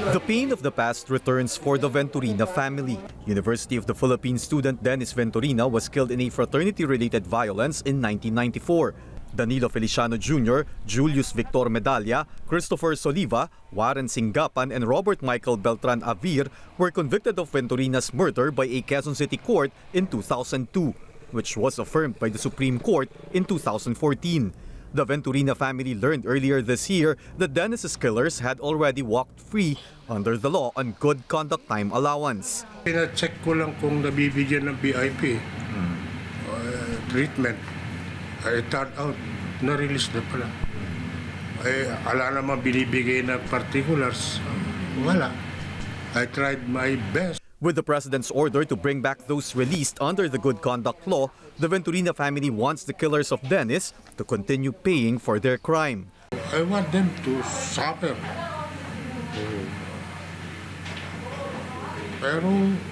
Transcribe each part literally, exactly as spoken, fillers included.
The pain of the past returns for the Venturina family. University of the Philippines student Dennis Venturina was killed in a fraternity-related violence in nineteen ninety-four. Danilo Feliciano Junior, Julius Victor Medalla, Christopher Soliva, Warren Singapan, and Robert Michael Beltran Avir were convicted of Venturina's murder by a Quezon City court in two thousand two, which was affirmed by the Supreme Court in two thousand fourteen. The Venturina family learned earlier this year that Dennis's killers had already walked free under the law on good conduct time allowance. Pina-check ko lang kung nabibigyan ng V I P hmm. uh, treatment. Ay, it turned out, na-release na pala. Ay, ala naman binibigay na particulars. Wala. I tried my best. With the president's order to bring back those released under the good conduct law, the Venturina family wants the killers of Dennis to continue paying for their crime. I want them to suffer. Pero,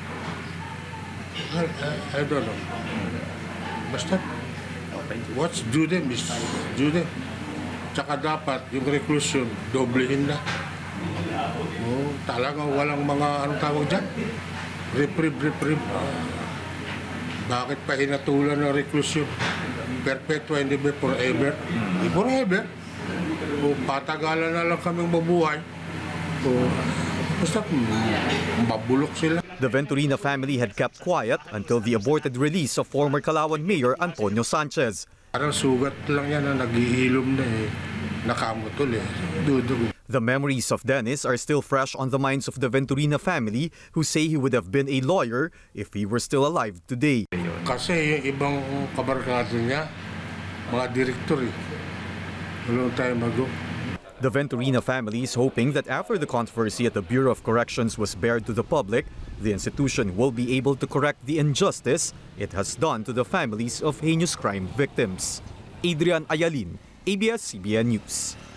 I, I, I don't know. Basta, what's due them is due them. Tsaka dapat yung reclusion, doblehin na. Oh, talagang walang mga anong tawag dyan. Reprieve, reprieve. Bakit pa hinatulan ng reclusion? Perpetua, hindi ba forever? Hindi forever. O patagalan na lang kaming mabuhay. O basta mabulok sila. The Venturina family had kept quiet until the aborted release of former Calauan Mayor Antonio Sanchez. Parang sugat lang yan na nag-iilom na eh. Nakamutol eh. Dudug. The memories of Dennis are still fresh on the minds of the Venturina family, who say he would have been a lawyer if he were still alive today. Kasi yung ibang kabarkado niya, mga direktor eh. A long time ago. The Venturina family is hoping that after the controversy at the Bureau of Corrections was bared to the public, the institution will be able to correct the injustice it has done to the families of heinous crime victims. Adrian Ayalin, A B S C B N News.